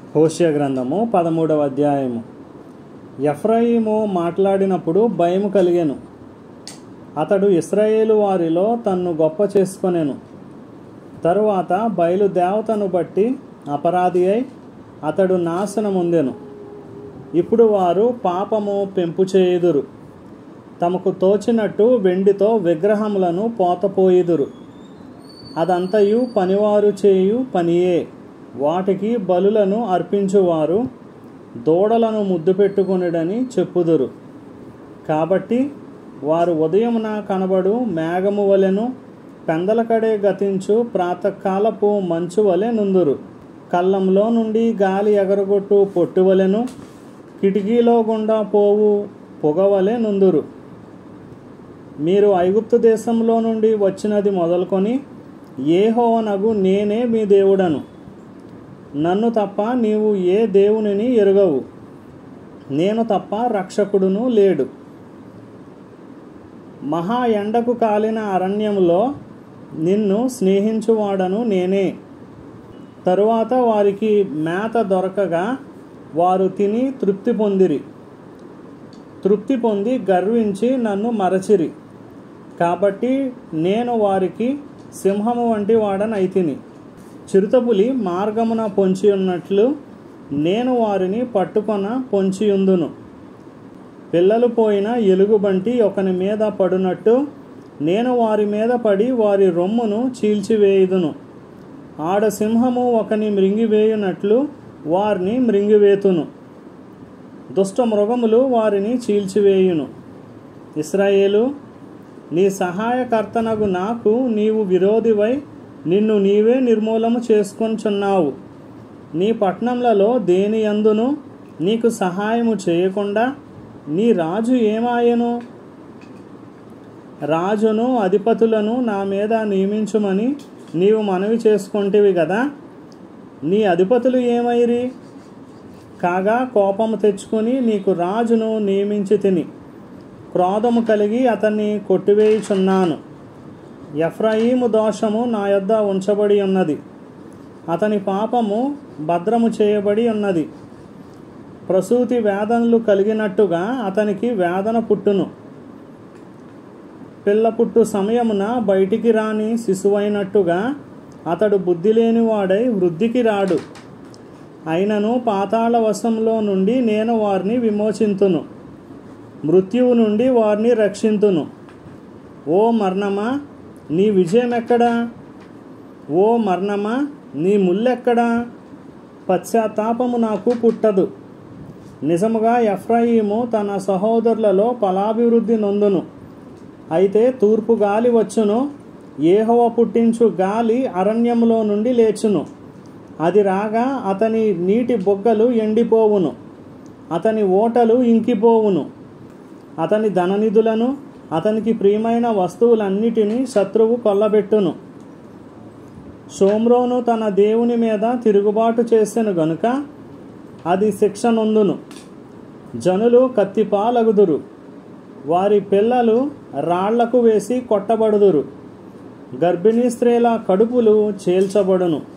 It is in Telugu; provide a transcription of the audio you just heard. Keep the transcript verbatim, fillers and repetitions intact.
హోషేయ గ్రంథము పదమూడవ అధ్యాయము. ఎఫ్రాయిము మాట్లాడినప్పుడు భయము కలిగెను. అతడు ఇశ్రాయేలు వారిలో తన్ను గొప్ప చేసుకొనెను. తరువాత బయలుదేవతను బట్టి అపరాధి అయి అతడు నాశనముందెను. ఇప్పుడు వారు పాపము పెంపు చేయుదురు. తమకు తోచినట్టు వెండితో విగ్రహములను పోతపోయిదురు. అదంతయు పనివారు చేయు పనియే. వాటికి బలులను అర్పించువారు దూడలను ముద్దు పెట్టుకొనిడని చెప్పుదురు. కాబట్టి వారు ఉదయమున కనబడు మేఘము వలెను, పెందలకడే గతించు ప్రాతకాలపు మంచు వలె నుందురు. కళ్ళంలో నుండి గాలి ఎగరగొట్టు పొట్టువలెను, కిటికీలో గుండా పోవు పొగవలె నుందురు. మీరు ఐగుప్తు దేశంలో నుండి వచ్చినది మొదలుకొని యెహోవానగు నేనే మీ దేవుడను. నన్ను తప్ప నీవు ఏ దేవునిని ఎరుగవు. నేను తప్ప రక్షకుడును లేడు. మహా ఎండకు కాలిన అరణ్యములో నిన్ను స్నేహించువాడను నేనే. తరువాత వారికి మేత దొరకగా వారు తిని తృప్తి పొందిరి. తృప్తి పొంది గర్వించి నన్ను మరచిరి. కాబట్టి నేను వారికి సింహము వంటి వాడనైతిని. చిరుతపులి మార్గమున పొంచి ఉన్నట్లు నేను వారిని పట్టుకొన పొంచియుందును. పిల్లలు పోయిన ఎలుగుబంటి ఒకని మీద పడునట్టు నేను వారి మీద పడి వారి రొమ్మును చీల్చివేయుదును. ఆడసింహము ఒకని మృంగివేయునట్లు వారిని మృంగివేతును. దుష్ట మృగములు వారిని చీల్చివేయును. ఇశ్రాయేలు, నీ సహాయకర్తనగు నాకు నీవు విరోధివై నిన్ను నీవే నిర్మూలము చేసుకొనుచున్నావు. నీ పట్టణములలో దేని యందును నీకు సహాయము చేయకుండా నీ రాజు ఏమాయెను? రాజును అధిపతులను నా మీద నియమించుమని నీవు మనవి చేసుకొంటివి కదా. నీ అధిపతులు ఏమైరి? కాగా కోపము తెచ్చుకొని నీకు రాజును నియమించి తిని క్రోధము కలిగి అతన్ని కొట్టివేయుచున్నాను. ఎఫ్రాయిము దోషము నా యొద్ద ఉంచబడి ఉన్నది. అతని పాపము భద్రము చేయబడి ఉన్నది. ప్రసూతి వేదనలు కలిగినట్టుగా అతనికి వేదన పుట్టును. పిల్ల పుట్టు సమయమున బయటికి రాని శిశువైనట్టుగా అతడు బుద్ధి లేనివాడై వృద్ధికి రాడు. అయినను పాతాళ వశంలో నుండి నేను వారిని విమోచింతును. మృత్యువు నుండి వారిని రక్షింతును. ఓ మరణమా, నీ విజయం ఎక్కడా? ఓ మరణమా, నీ ముల్లెక్కడా? పశ్చాత్తాపము నాకు పుట్టదు. నిజముగా ఎఫ్రాయిము తన సహోదరులలో ఫలాభివృద్ధి నొందును. అయితే తూర్పు గాలి వచ్చును, యెహోవా పుట్టించు గాలి అరణ్యములో నుండి లేచును. అది రాగా అతని నీటి బొగ్గలు ఎండిపోవును, అతని ఓటలు ఇంకిపోవును. అతని ధననిధులను, అతనికి ప్రియమైన వస్తువులన్నిటినీ శత్రువు కొల్లబెట్టును. షోమ్రోను తన దేవుని మీద తిరుగుబాటు చేసెను గనుక అది శిక్ష నొందును. జనులు కత్తిపాలగుదురు, వారి పిల్లలు రాళ్లకు వేసి కొట్టబడుదురు. గర్భిణీ స్త్రీల కడుపులు చీల్చబడును.